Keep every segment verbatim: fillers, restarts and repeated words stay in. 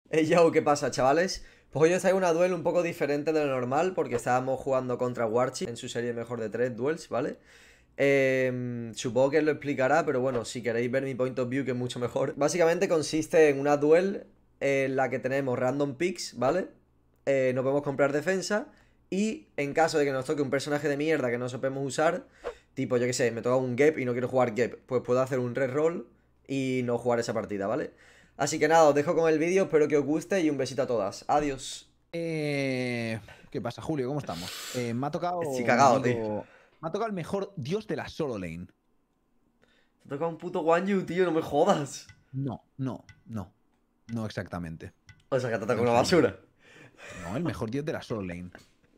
Hey, yo, ¿qué pasa, chavales? Pues hoy os traigo una duel un poco diferente de lo normal porque estábamos jugando contra Warchi en su serie mejor de tres duels, ¿vale? Eh, supongo que él lo explicará, pero bueno, si queréis ver mi point of view, que es mucho mejor. Básicamente consiste en una duel en la que tenemos random picks, ¿vale? Eh, no podemos comprar defensa y en caso de que nos toque un personaje de mierda que no sepamos usar, tipo, yo qué sé, me toca un Gep y no quiero jugar Gep, pues puedo hacer un reroll y no jugar esa partida, ¿vale? Así que nada, os dejo con el vídeo, espero que os guste y un besito a todas. Adiós. Eh, ¿Qué pasa, Julio? ¿Cómo estamos? Eh, me ha Estoy tocado mi cagado, tío. amigo. Me ha tocado el mejor dios de la solo lane. Me toca un puto Wanyu, tío, no me jodas. No, no, no. No exactamente. O sea, que te toca En una serio. basura. No, el mejor dios de la solo lane.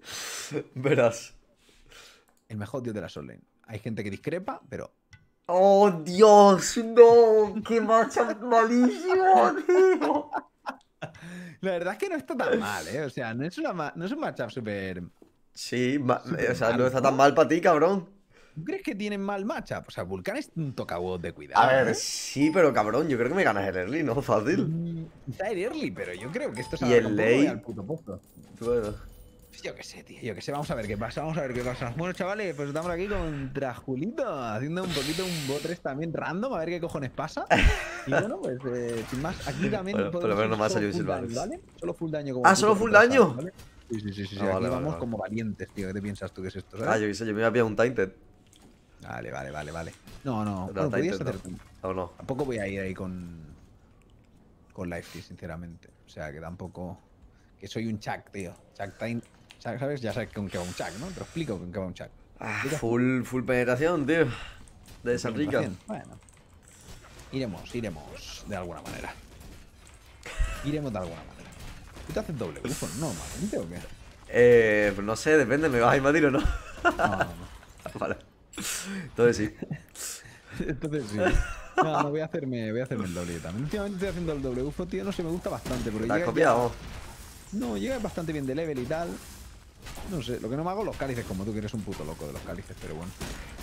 Verás. El mejor dios de la solo lane. Hay gente que discrepa, pero. Oh, Dios, no. Qué matchup malísimo, tío. La verdad es que no está tan mal, ¿eh? O sea, no es, una ma- no es un matchup súper. Sí, ma- Súper o sea, no malo, está tan ¿no? mal para ti, cabrón. ¿Tú crees que tienen mal matchup? O sea, Vulcan es un tocabots de A cuidado, ver, ¿eh? sí, pero cabrón, yo creo que me ganas el early, ¿no? Fácil. Mm, Quizá el early, pero yo creo que esto se Y alarga el un poco, me voy al late. puto pozo. Bueno. Yo qué sé, tío, yo qué sé, vamos a ver qué pasa, vamos a ver qué pasa. Bueno, chavales, pues estamos aquí contra Julito, haciendo un poquito un bot tres también random, a ver qué cojones pasa. Y bueno, pues eh, sin más, aquí también Bueno, por lo podemos menos ir no me ha solo salido full daño, Silvanus. ¿vale? Solo full daño como Ah, puto solo full retrasado, daño. ¿vale? Sí, sí, sí, sí, Ah, sí, aquí vale, vale, vamos vale. como valientes, tío. ¿Qué te piensas tú que es esto, Ah, sabes? yo qué sé, yo me iba a pillar un Tainted. Vale, vale, vale, vale. No, no, No, bueno, podías Tainted no. hacer tú. O no. Tampoco voy a ir ahí con. Con Lifesteal, sinceramente. O sea, que tampoco. Que soy un Chuck, tío. Chuck Time. Chuck, ¿sabes? Ya sabes con qué va un Chuck, ¿no? Te lo explico con qué va un Chuck. Ah, ¿Explicas tú? full, full penetración, tío. De esa rica. Penetración. Bueno. Iremos, iremos de alguna manera. Iremos de alguna manera. ¿Tú te haces doble bufo normalmente o qué? Eh, pues no sé, depende, ¿me vas a invadir o no? No, no, no. Vale. Entonces sí. Entonces sí. No, no, voy a hacerme, voy a hacerme el doble yo también. Últimamente estoy haciendo el doble bufo, tío. No sé, me gusta bastante. Porque ¿Te has llega ya. copiado? No, llega bastante bien de level y tal. No sé, lo que no me hago los cálices, como tú que eres un puto loco de los cálices, pero bueno.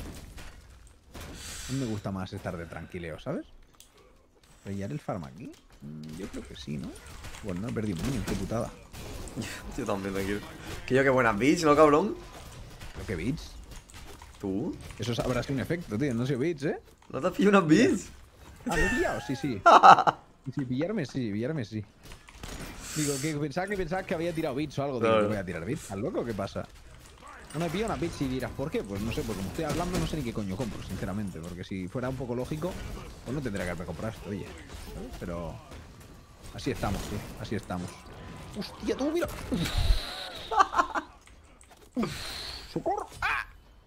A mí me gusta más estar de tranquileo, ¿sabes? ¿Rellar el farm aquí? Mm, yo creo que sí, ¿no? Bueno, no he perdido un minion, qué putada. Yo también me quiero. Que yo, qué buenas beats, ¿no, cabrón? ¿Pero qué bits? ¿Tú? Eso habrá sido un efecto, tío. No sé bits, ¿eh? ¿No te has pillado unas beats? Ah, ¿lo he pillado? Sí, sí. Sí, pillarme sí, pillarme sí. Digo, que pensaba que pensaba que había tirado bits o algo. Digo, No, que no. voy a tirar bits. ¿Estás loco? ¿Qué pasa? No me pillo una bits y dirás, ¿por qué? Pues no sé, porque como estoy hablando no sé ni qué coño compro, sinceramente. Porque si fuera un poco lógico, pues no tendría que haberme comprado esto, oye. ¿Sabes? Pero así estamos, sí. Así estamos. ¡Hostia, tú, mira! ¡Socorro! ¡Ah!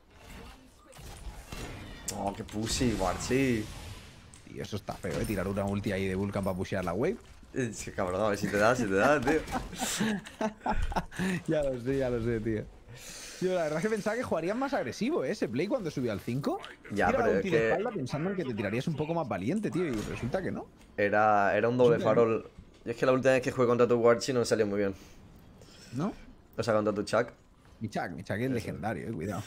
Oh, qué pussy, Warchi. Y eso está feo, ¿eh? Tirar una ulti ahí de Vulcan para pushear la wave. Eh, sí, cabrón, a ver si te da, si te da, tío. Ya lo sé, ya lo sé, tío. Yo la verdad es que pensaba que jugarías más agresivo, ¿eh? Ese play cuando subió al cinco. Ya, Tira la pero es ulti de que espalda pensando en que te tirarías un poco más valiente, tío. Y resulta que no. era, era un doble Resulta que no. farol. Yo es que la última vez que jugué contra tu Warchi no me salió muy bien. ¿No? O sea, contra tu Chuck. Mi Chuck, mi Chuck es Eso. legendario, eh. Cuidado.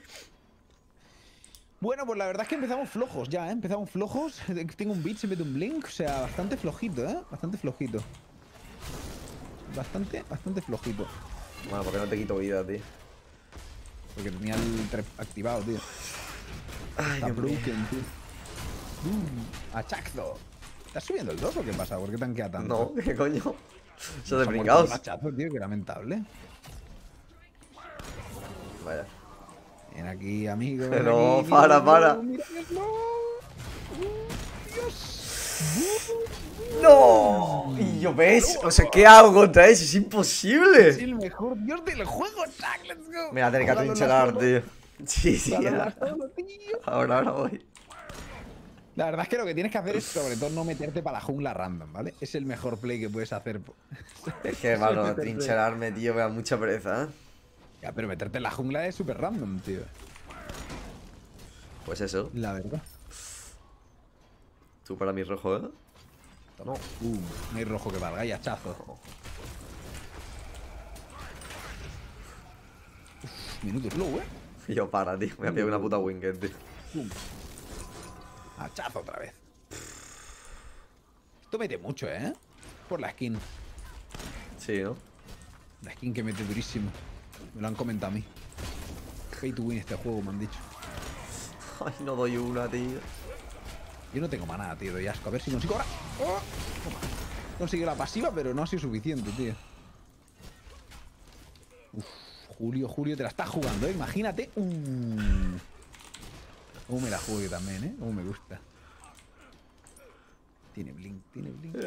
Bueno, pues la verdad es que empezamos flojos ya, ¿eh? Empezamos flojos. Tengo un beat en vez de un blink. O sea, bastante flojito, ¿eh? Bastante flojito. Bastante, bastante flojito. Bueno, porque no te quito vida, tío. Porque tenía el trap activado, tío. Ay, Está Dios mío. broken, tío. Uh, ¡Achazo! ¿Estás subiendo el dos o qué pasa? ¿Por qué tanquea tanto? No, ¿qué coño? Eso Se de ha muerto pringados. por hachazo, tío, qué lamentable. Vaya. Ven aquí, amigo. Ven No, aquí, para, mira, para. mira, mira. Uh, Dios. ¡No! Y yo, ¿ves? O sea, ¿qué hago contra eso? Es Es imposible. el mejor dios del juego, Chuck. Let's go. Me voy a tener que Jugalo en la atrincherar, solo. tío. Sí, sí, Jugalo en la ya. solo, tío. Ahora, ahora voy. La verdad es que lo que tienes que hacer es sobre todo no meterte para la jungla random, ¿vale? Es el mejor play que puedes hacer. Es que, mano, atrincherarme, tío, me da mucha pereza, ¿eh? Ya, pero meterte en la jungla es súper random, tío. Pues eso. La verdad. Tú para mí rojo, ¿eh? No. Uh, no hay rojo que valga, y hachazo. Uf, minuto slow, ¿eh? Y yo, para, tío. Me voy a pillar una puta winged, tío. Pum. Hachazo otra vez. Esto mete mucho, ¿eh? Por la skin. Sí, ¿no? La skin que mete durísimo. Me lo han comentado a mí. Pay to win este juego, me han dicho. Ay, no doy una, tío. Yo no tengo maná, tío, doy asco. A ver si consigo ahora. ¡Oh! Consigo la pasiva, pero no ha sido suficiente, tío. Uf, Julio, Julio, te la estás jugando, ¿eh? Imagínate. Uh. Uh, me la juego yo también, ¿eh? Uh, me gusta. Tiene blink, tiene blink.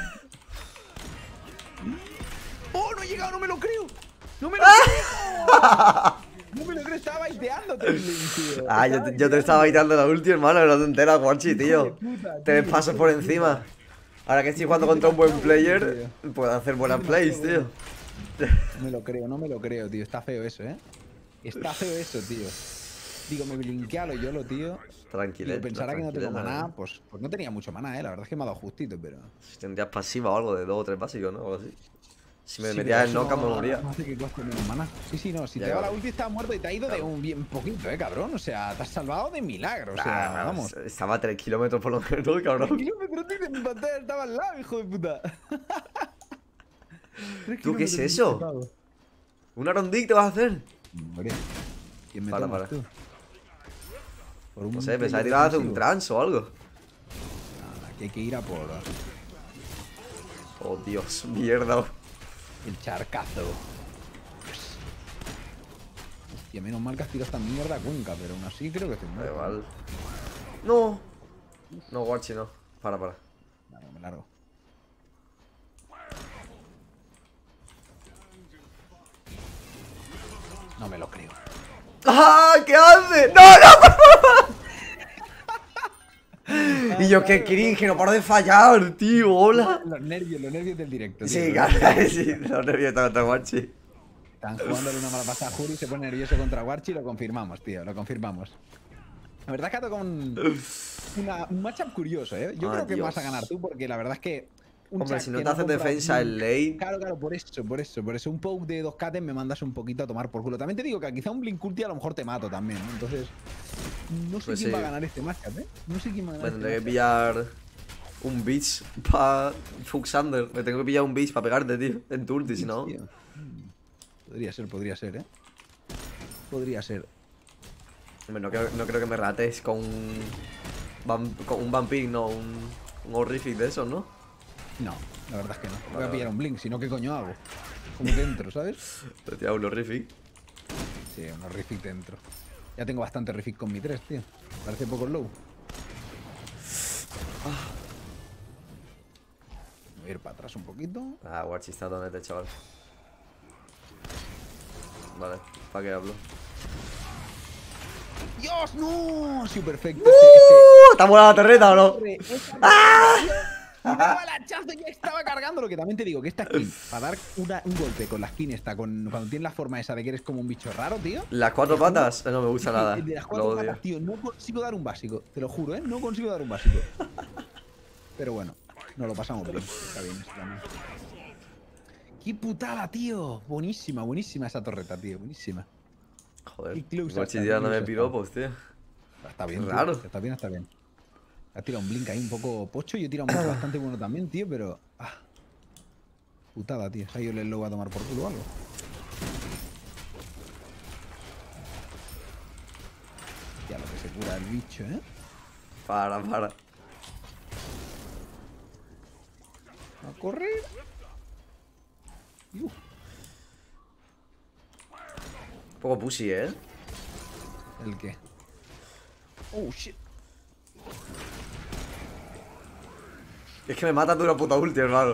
¡Oh, no he llegado! ¡No me lo creo! ¡No me lo creo! No me lo creo, estaba baiteándote el blink, tío. Ah, yo te, yo te estaba baiteando la ulti, hermano, no te enteras, Warchi, tío. Tres pasos por encima. Ahora que estoy jugando contra un buen player, puedo hacer buenas plays, tío. No me lo creo, no me lo creo, tío. Está feo eso, ¿eh? Está feo eso, tío. Digo, me blinquea lo yolo, tío. Tranquilo. Digo, pensará que no tengo maná, pues, pues no tenía mucho maná, ¿eh? La verdad es que me ha dado justito, pero... Si tendrías pasiva o algo de dos o tres básicos, ¿no? O algo así. Si me sí, metías en eso knockout no, me moría. No hace que coste menos maná. Sí, sí, no. Si Ya, te va claro. la ulti estaba muerto y te ha ido Claro. de un bien poquito, ¿eh, cabrón? O sea, te has salvado de milagro, o sea, Nah, vamos. estaba a tres kilómetros por lo menos, cabrón. Kilómetro de mi pantalla estaba al lado, hijo de puta. ¿Tú qué es eso? ¿Un Arondic te vas a hacer? Hombre, ¿quién me Para, tomas para. tú? Por un No sé, pensaba player que te ibas a hacer un defensivo. trance o algo. Nada, que hay que ir a por Oh, Dios, mierda. el charcazo. Hostia, menos mal que has tirado esta mierda a Cuenca, pero aún así creo que estoy Da muerto. igual. No. No, Warchi, no. Para, para. Vale, me largo. No me lo creo. ¡Ah! ¿Qué hace? ¡No, no, por favor! Y yo, qué cringe, no paro de fallar, tío. Hola. Los nervios, los nervios del directo. Sí, tío. claro, sí. Los nervios están contra Warchi. Están jugándole una mala pasada a Juri, se pone nervioso contra Warchi y lo confirmamos, tío, lo confirmamos. La verdad es que ha tocado un, una, un matchup curioso, ¿eh? Yo Ah, creo que Dios. vas a ganar tú porque la verdad es que... un Hombre, Chuck si no que te haces compra defensa blink- en lane. Claro, claro, por eso, por eso, por eso. Un poke de dos K me mandas un poquito a tomar por culo. También te digo que quizá un Blink ulti a lo mejor te mato también, ¿no? Entonces, no sé Pues quién sí. va a ganar este matchup, ¿eh? No sé quién va a Me ganar tendré que este pillar un beach para Fuxander. Me tengo que pillar un beach para pegarte, tío. En tu ulti, si no. matchup, tío. Mm, Podría ser, podría ser, ¿eh? Podría ser. Hombre, no creo, no creo que me rates con un, vam- con un vampir, no, un, un horrific de esos, ¿no? No, la verdad es que no. Voy Vale, a pillar vale. un Blink, si no, ¿qué coño hago? Como dentro, ¿sabes? Te he tirado un horrific. Sí, un horrific dentro. Ya tengo bastante horrific con mi tres, tío. Parece poco low. Voy a ir para atrás un poquito. Ah, Warchi está donde chaval. Vale, ¿para qué hablo? ¡Dios, no! Sí, perfecto. ¡Uh! ¿Está buena la torreta o no? ¡Ah! Me daba el hachazo y ya estaba cargando. Lo que también te digo, que esta skin, para dar una- un golpe con la skin esta, con, cuando tienes la forma esa de que eres como un bicho raro, tío. ¿Las cuatro Te juro, patas? No me gusta es que nada. el de las Lo cuatro odio. patas, tío, no consigo dar un básico. Te lo juro, ¿eh? No consigo dar un básico. Pero bueno, nos lo pasamos bien. Está bien eso también. ¡Qué putada, tío! Buenísima, buenísima esa torreta, tío. Buenísima. Joder, Qué close Warchi está, tirándome qué close piropos, tío. Está bien, Qué tío. raro. Está bien, está bien. Ha tirado un blink ahí un poco pocho. Yo he tirado un blink bastante bueno también, tío, pero... Ah. Putada, tío. Ahí yo le lo va a tomar por culo o algo. Ya lo que se cura el bicho, ¿eh? Para, para. A correr. Uh, Un poco pussy, ¿eh? ¿El qué? Oh, shit. Es que me mata de una puta ulti, hermano.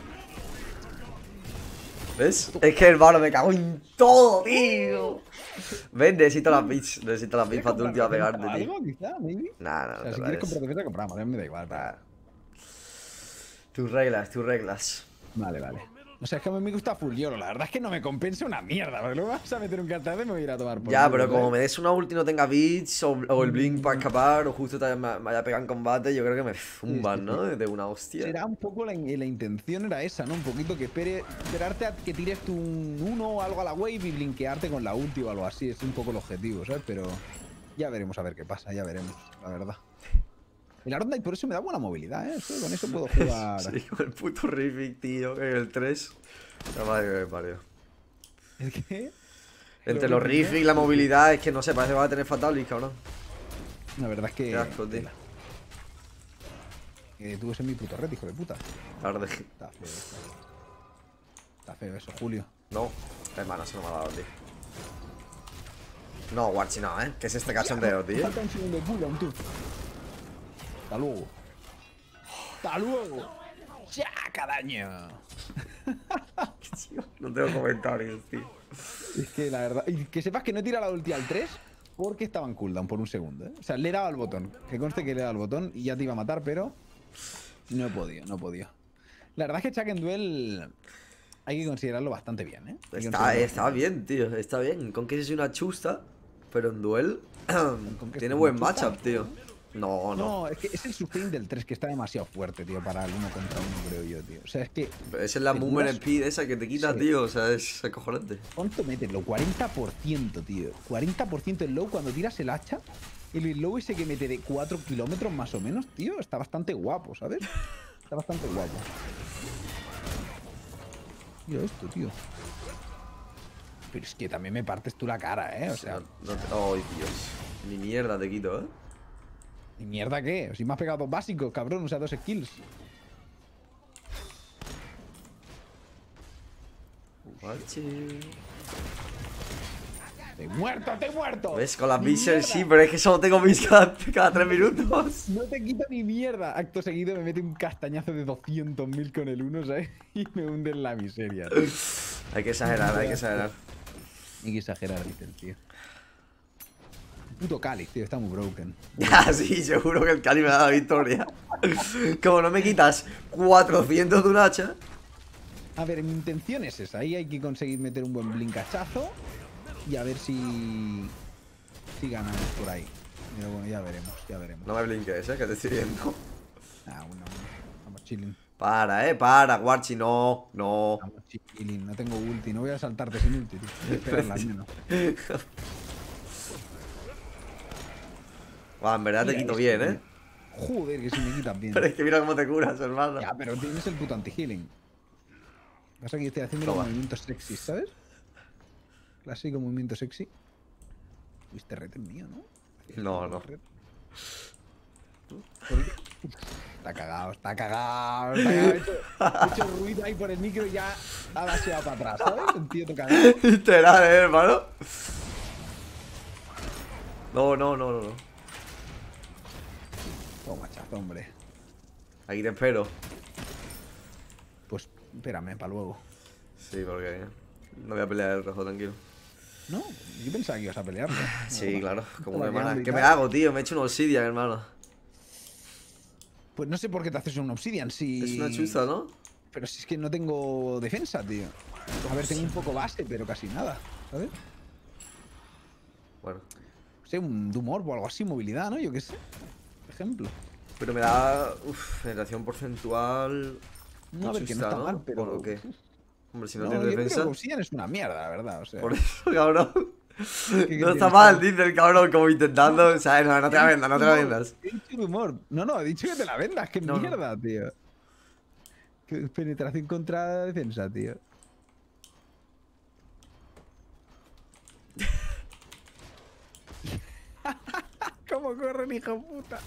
¿Ves? Es que hermano, me cago en todo, tío. Ven, necesito la pitch. Necesito la pitch para tu ulti a pegarte, tío. ¿Algo, quizá? Maybe. Nah, nah, O no sea, te si quieres vayas. comprar defensa, compramos. A mí me da igual. pero- Nah. Tus reglas, tus reglas. Vale, vale. O sea, es que a mí me gusta full yoro. La verdad es que no me compensa una mierda. Porque luego vas a meter un cartaz y me voy a ir a tomar por Ya, culo, pero ¿sabes? como me des una ulti y no tenga beats o, o el blink para escapar o justo te me, me vaya a pegar en combate, yo creo que me zumban, sí, ¿no? De una hostia. Será un poco la, la intención era esa, ¿no? Un poquito que espere, esperarte a que tires tu un uno o algo a la wave y blinkearte con la ulti o algo así. Es un poco el objetivo, ¿sabes? Pero ya veremos a ver qué pasa, ya veremos, la verdad. El Iron Knight por eso me da buena movilidad, ¿eh? Eso, con eso puedo jugar. Sí, con el puto Riffic, tío, en el tres. La madre que me parió. ¿El qué? Entre los Riffic y la movilidad, es que no sé, parece que va a tener Fatalis, cabrón. La verdad es que... Qué asco, tío. Eh, tú ese es mi puto red, hijo de puta. Tarde. Está feo eso. Está feo eso, Julio. No, hermano, eso no me ha dado, tío. No, Warchi no, ¿eh? ¿Qué es este cachondeo, tío? Falta un segundo de cooldown, tú. Hasta luego. Hasta luego. Ya, cada año. No tengo comentarios, tío. Es que la verdad... Y que sepas que no he tirado la ulti al tres porque estaba en cooldown por un segundo, ¿eh? O sea, le he dado al botón. Que conste que le he dado al botón y ya te iba a matar, pero... No he podido, no he podido. La verdad es que Chuck en Duel... Hay que considerarlo bastante bien, ¿eh? Está, está bien, tío, está bien. Con que es una chusta, pero en Duel tiene buen matchup, tío. No, no. No, es que es el sustain del tres que está demasiado fuerte, tío, para el uno contra uno, creo yo, tío. O sea, es que... Pero esa es la movement speed esa que te quita, sí. tío. O sea, es acojonante. ¿Cuánto meterlo? cuarenta por ciento, tío. cuarenta por ciento el low cuando tiras el hacha. El low ese que mete de cuatro kilómetros más o menos, tío, está bastante guapo, ¿sabes? Está bastante guapo. Mira esto, tío. Pero es que también me partes tú la cara, ¿eh? O sea... No, no te... ¡Ay, Dios! Ni mierda te quito, ¿eh? ¿Y mierda qué? Si me has pegado dos básicos, cabrón, o sea, dos skills. Guachi. ¡Te he muerto, te he muerto! ¿Ves? Con las ¡Ni Visher mierda! sí, pero es que solo tengo mis cada, cada tres minutos. No te quita ni mierda. Acto seguido me mete un castañazo de doscientos mil con el uno, ¿sabes? Y me hunde en la miseria, tío. Hay que exagerar, hay que exagerar. Hay que exagerar, dice el tío. Puto Cáliz, tío, está muy broken. Ah, sí, seguro que el Cali me da la victoria. Como no me quitas cuatrocientos de un hacha. A ver, mi intención es esa. Ahí hay que conseguir meter un buen blinkachazo. Y a ver si... Si ganamos por ahí. Pero bueno, ya veremos, ya veremos. No me blinques, eh, que te estoy viendo. Ah, bueno, bueno. Vamos chilling. Para, eh, para, Warchi, no, no. Vamos chilling. No tengo ulti. No voy a saltarte sin ulti, tío. Voy a esperarla al menos. Buah, en verdad te Mira quito esto, bien, tío. eh. Joder, que si me quitas bien. Pero es que mira cómo te curas, hermano. Ya, pero tienes el puto anti-healing. Pasa que estoy haciendo los Toma. movimientos sexy, ¿sabes? Clásico movimiento sexy. Uy, este red es mío, ¿no? No, no. Está cagado, está cagado. Está cagado. He hecho, he hecho ruido ahí por el micro y ya ha baseado para atrás, ¿sabes? El tío está cagado. Literal, eh, hermano. No, no, no, no, no. Toma, chazo, hombre. Aquí te espero. Pues espérame, para luego. Sí, porque no voy a pelear el rojo, tranquilo. No, yo pensaba que ibas a pelear. Sí, claro. Como Estaba que, mana, quedando y ¿qué me tal. hago, tío? Me he hecho un obsidian, hermano. Pues no sé por qué te haces un obsidian si... Es una chuza, ¿no? Pero si es que no tengo defensa, tío. A ver, tengo un poco base, pero casi nada, ¿sabes? Bueno. No sé, un Dumorb o algo así, movilidad, ¿no? Yo qué sé. Por ejemplo. Pero me da. Uff, generación porcentual. No, a ver, que no chusta, está mal, pero... ¿O qué? Hombre, si no, No, tienes yo creo defensa. que Obsidian es una mierda, la verdad, o sea... Por eso, cabrón. ¿Qué No está tienes, mal, tío? dice el cabrón, como intentando. ¿Sabes? No, no te la vendas, no te la vendas. He dicho Dumorb. No, no, he dicho que te la vendas, qué No, no. mierda, tío. Qué penetración contra defensa, tío. ¿Cómo corren, hijo de puta?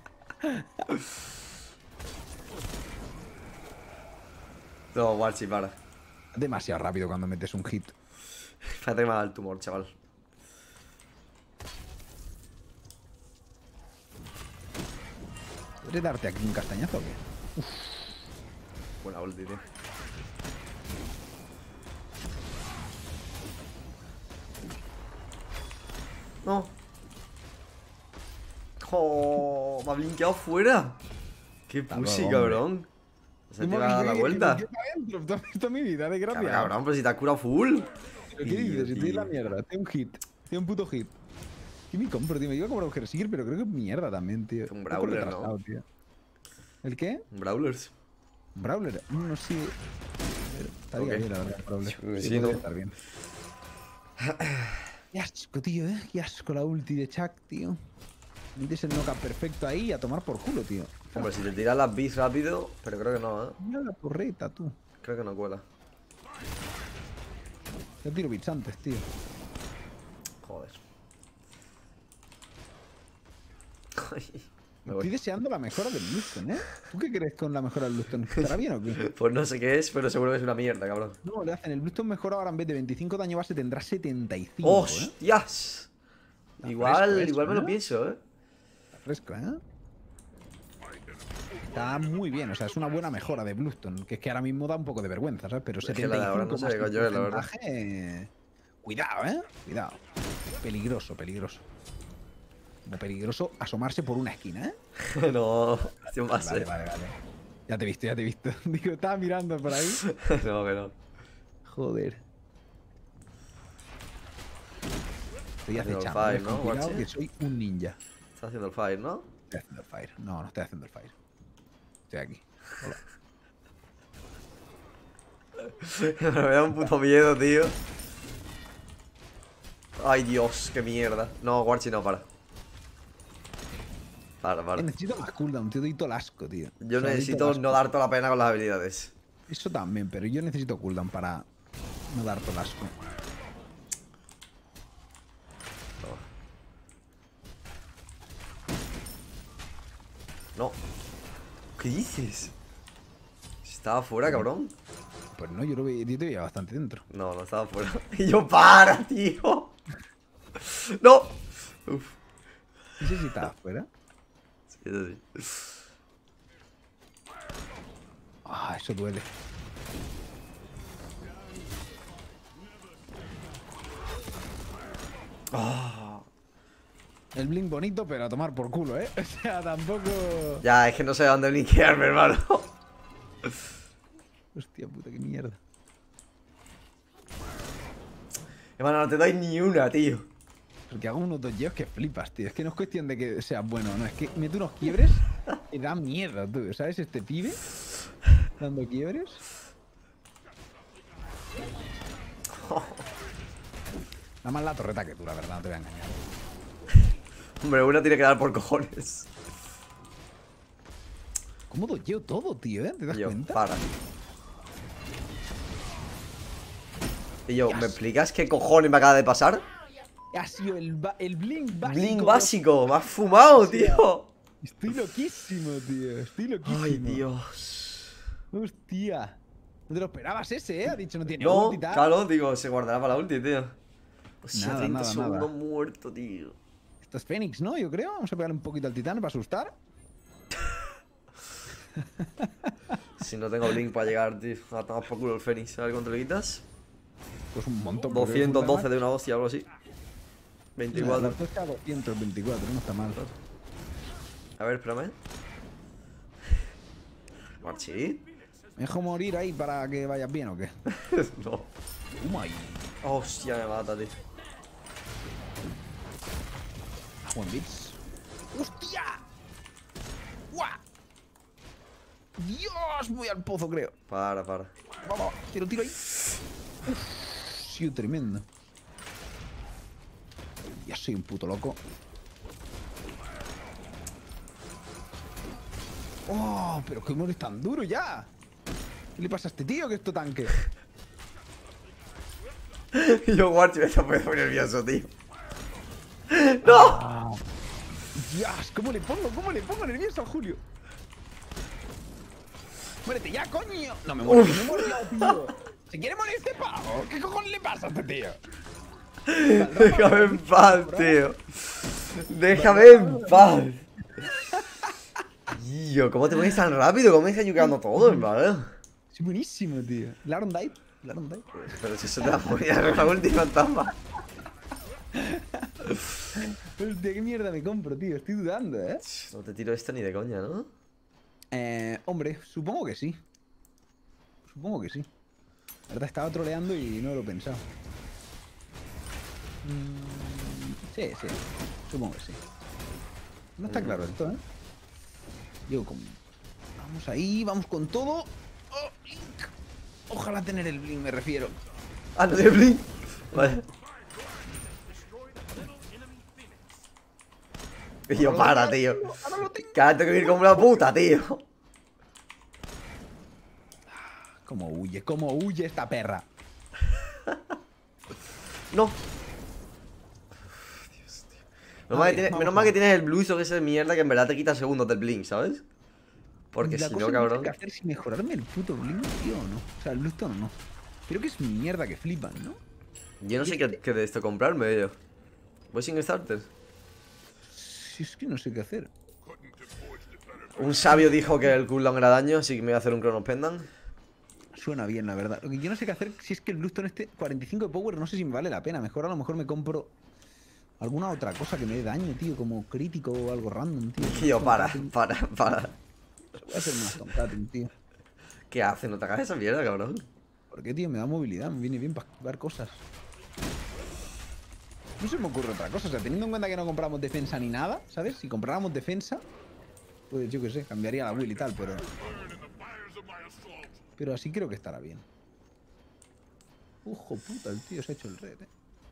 No, Warchi, para. Demasiado rápido cuando metes un hit. Espérate que me ha dado el tumor, chaval. ¿Podrías darte aquí un castañazo o qué? Buena ulti, tío. No. Oh, me ha blinkeado fuera. Qué pussy, luego, cabrón. Se te va a dar la vuelta. ¿Tú has visto mi vida de gracia? Cabrón, pero si te has curado full. ¿Pero qué dices? Si estoy en la mierda. Tengo un hit. Tengo un puto hit. ¿Qué me compro, tío? Me iba a comprar un Hersigir, pero creo que es mierda también, tío. Un Un Brawler, poco retrasado, ¿no? tío. ¿El qué? Brawlers. ¿Un Brawler? No sé. Estaría Ok. bien, la verdad, un Brawler. Sí, Sí, sí, podría ¿no? estar bien. Qué asco, tío, ¿eh? Qué asco la ulti de Chuck, tío. Metes el knockup perfecto ahí y a tomar por culo, tío. Hombre, si te tiras las bis rápido, pero creo que no, ¿eh? Mira la torreta, tú. Creo que no cuela. Yo tiro bits antes, tío. Joder. Me Estoy voy. deseando la mejora del Bluestone, ¿eh? ¿Tú qué crees con la mejora del Bluestone? ¿Estará bien o qué? Pues no sé qué es, pero seguro que es una mierda, cabrón. No, le hacen el Bluestone mejor ahora en vez de veinticinco daño base tendrá setenta y cinco, ¿eh? ¡Hostias! Está Igual, fresco eso, igual me lo ¿eh? pienso, ¿eh? Está fresco, ¿eh? Está muy bien, o sea, es una buena mejora de Bluestone, que es que ahora mismo da un poco de vergüenza, ¿sabes? Pero Es que la de ahora no setenta y cinco sé más qué que coño es, la verdad. porcentaje, eh, cuidado, ¿eh? Cuidado. Peligroso, peligroso. Como peligroso asomarse por una esquina, ¿eh? No, acción base. Vale, vale, vale. Ya te he visto, ya te he visto. Digo, estaba mirando por ahí. No, que no. Joder. Estoy Haciendo el acechando. fire, ¿eh? ¿no, Cuidado Guachi? que soy un ninja. Está haciendo el fire, ¿no? Estoy haciendo el fire. No, no estoy haciendo el fire. Estoy aquí. Hola. Me da un puto miedo, tío. Ay, Dios, qué mierda. No, Warchi no, para. Para, para. Eh, necesito más cooldown, tío. Doy todo el asco, tío. Yo O sea, doy necesito todo el no asco. dar toda la pena con las habilidades. Eso también, pero yo necesito cooldown para no dar todo el asco. No. ¿Qué dices? Si estaba fuera, cabrón. Pues no, yo lo veía, yo te veía bastante dentro. No, no estaba fuera. Y yo, para, tío. No. Uf. No sé si estaba fuera. Sí, eso sí. Ah, eso duele. Ah. El blink bonito, pero a tomar por culo, ¿eh? O sea, tampoco... Ya, es que no sé a dónde blinkearme, hermano. Hostia puta, qué mierda. Hermano, no te doy ni una, tío. Porque hago unos dodgeos que flipas, tío. Es que no es cuestión de que sea bueno, no. Es que mete unos quiebres y da miedo, tú. ¿Sabes? Este pibe dando quiebres. Nada más la torreta que tú, la verdad, no te voy a engañar. Hombre, una tiene que dar por cojones. ¿Cómo dodgeo todo, tío? ¿Eh? ¿Te das Y yo, cuenta? para. Y yo, ¿me explicas qué cojones me acaba de pasar? Ha sido el, ba- el blink básico. Blink básico, me has fumado, O sea, tío. Estoy loquísimo, tío. Estoy loquísimo. Ay, Dios. Hostia. No te lo esperabas ese, ¿eh? Ha dicho no tiene No, ulti y tal. claro, digo, se guardará para la ulti, tío. Hostia, Nada, treinta nada, segundos nada. muerto, tío. Esto es Fénix, ¿no? Yo creo. Vamos a pegarle un poquito al titán para asustar. Si no tengo Blink para llegar, tío. A tomar por culo el Fénix. A ver cuánto le quitas. Pues un montón. porque doscientos doce full de una hostia, algo así. damage. veinticuatro. La cuesta doscientos veinticuatro, no está mal. A ver, espérame. Marchi. ¿Me dejo morir ahí para que vayas bien o qué? No. Oh my. Hostia, me mata, tío. Buen bits. ¡Hostia! ¡Guau! ¡Dios! Voy al pozo, creo. Para, para. Vamos, tiro, tiro ahí. Uf, sido tremendo. Ya soy un puto loco. ¡Oh! Pero que mueres tan duro ya. ¿Qué le pasa a este tío que esto tanque? Y yo, Warchi, me está poniendo muy nervioso, tío. ¡No! Dios, ¿cómo le pongo? ¿Cómo le pongo nervioso a Julio? ¡Muérete ya, coño! No me muero, me muero ya, tío. ¿Se quiere morir este pavo? ¿Qué cojones le pasa a este tío? Déjame en paz, tío. Déjame en paz. Tío, ¿cómo te pones tan rápido? ¿Cómo me estás ayudando todo, hermano? Es buenísimo, tío. Laron Dive. Laron Dive. Pero si eso te va a morir a la última etapa. Hostia, qué mierda me compro, tío. Estoy dudando, ¿eh? No te tiro esto ni de coña, ¿no? Eh, hombre, supongo que sí. Supongo que sí. La verdad estaba troleando y no lo he pensado. Mm, sí, sí. Supongo que sí. No está claro esto, ¿eh? Yo con... Vamos ahí, vamos con todo. Oh, Blink. Ojalá tener el Blink, me refiero. Ah, no tiene Blink. Vale. Y yo, Ahora lo para, tengo, tío. ahora lo tengo. Que ahora tengo que ir como una puta, tío. ¿Cómo huye? ¿Cómo huye esta perra? No. Menos, mal que, tienes, menos mal que tienes el blue que es de mierda que en verdad te quita segundos del blink, ¿sabes? Porque la si cosa no, que tengo cabrón. que hacer es mejorarme el puto blink, tío, o no. O sea, el Bluestone o no. Creo que es mierda que flipan, ¿no? Yo no sé qué, qué de esto comprarme, yo. Voy sin starters. Si es que no sé qué hacer. Un sabio dijo que el cooldown era daño, así que me voy a hacer un Chronos Pendant. Suena bien, la verdad. Lo que yo no sé qué hacer, si es que el Bluestone este cuarenta y cinco de power, no sé si me vale la pena. Mejor a lo mejor me compro alguna otra cosa que me dé daño, tío, como crítico o algo random, tío. Tío, para, para, para. Voy a hacer un Aston Cutting, tío. ¿Qué haces? No te hagas esa mierda, cabrón. ¿Por qué, tío? Me da movilidad, me viene bien para esquivar cosas. No se me ocurre otra cosa, o sea, teniendo en cuenta que no compramos defensa ni nada, ¿sabes? Si compráramos defensa, pues yo qué sé, cambiaría la will y tal, pero... Pero así creo que estará bien. Ojo puta, el tío se ha hecho el red, eh.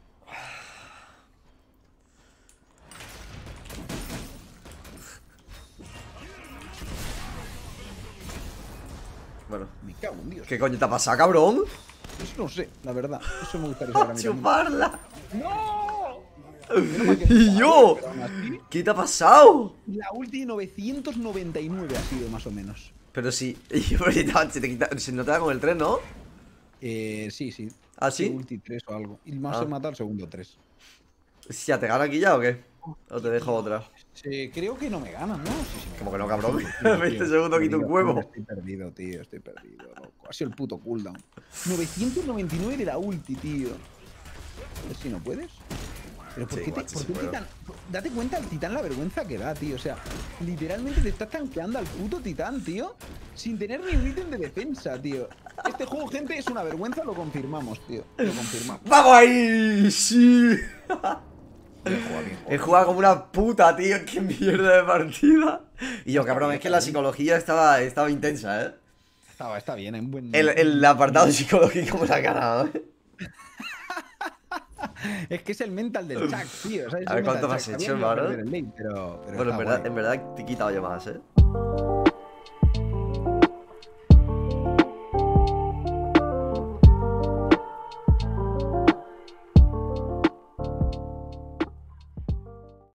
Bueno. Me cago en Dios. ¿Qué coño te ha pasado, cabrón? Eso no sé, la verdad. Eso me gustaría saber a mí también. ¡Chuparla! ¡No! ¿Y yo? ¿Qué te ha pasado? La ulti novecientos noventa y nueve ha sido más o menos. Pero si... Si, te quita, si no te da con el tren, ¿no? Eh, sí, sí. ¿Ah, sí? Ulti tres o algo. Y más Ah. se mata al segundo tres. ¿Ya te gana aquí ya o qué? ¿O te dejo otra? Sí, creo que no me ganan, ¿no? Sí, sí, me Como que ganan. no, cabrón. Tío, veinte tío, segundos quito un tío, huevo. Estoy perdido, tío. Estoy perdido, loco. Ha sido el puto cooldown. novecientos noventa y nueve de la ulti, tío. A ver si no puedes. Pero ¿por Sí, qué, te, guacho, por sí qué puedo. titán? Date cuenta el titán la vergüenza que da, tío. O sea, literalmente te estás tanqueando al puto titán, tío. Sin tener ni un ítem de defensa, tío. Este juego, gente, es una vergüenza, lo confirmamos, tío. Lo confirmamos. ¡Vamos ahí! ¡Sí! Bien jugado, bien jugado. He jugado como una puta, tío. ¡Qué mierda de partida! Y yo, cabrón, es que la psicología estaba, estaba intensa, ¿eh? Estaba, está bien, en buen... El, el apartado psicológico me la ha ganado, ¿eh? Es que es el mental del Chuck, tío. ¿Sabes? A ver El cuánto mental me has Chuck. hecho, Sabía que iba a hermano. perder el lane, pero, pero Bueno, en está verdad, guay. en verdad te he quitado yo más, ¿eh?